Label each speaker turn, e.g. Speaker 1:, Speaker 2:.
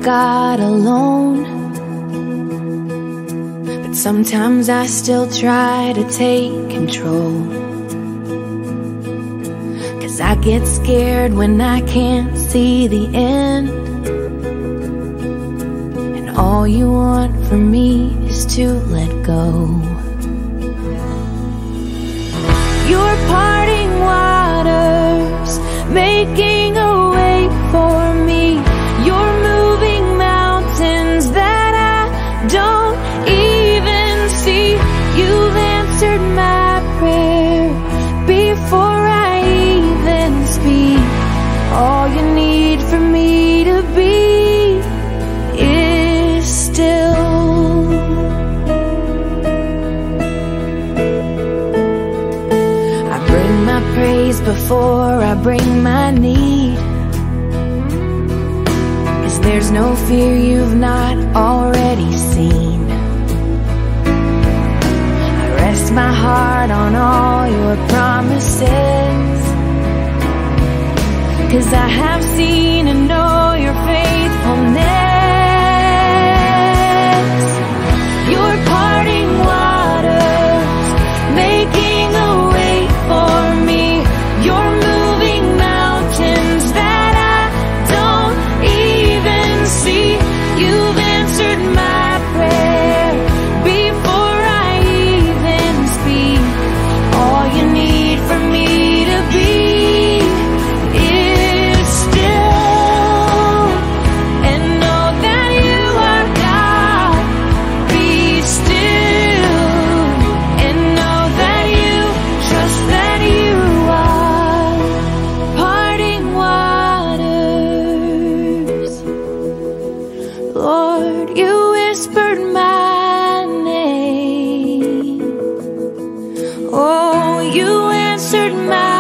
Speaker 1: God alone, but sometimes I still try to take control. 'Cause I get scared when I can't see the end, and all you want from me is to let go. Your parting waters, making a way for me. You're moving mountains that I don't even see. You've answered my prayer before I even speak. All you need for me to be is still. I bring my praise before I bring my need. There's no fear you've not already seen. I rest my heart on all your promises, 'cause I have seen and know your faithfulness. Your parting waters, making a way for me. You're moving mountains that I don't even see. You've answered my prayer before I even speak. All you need for me to be is still, and know that you are God. Be still, and know that you trust that you are parting waters. Lord, you whispered my name. Oh, you answered my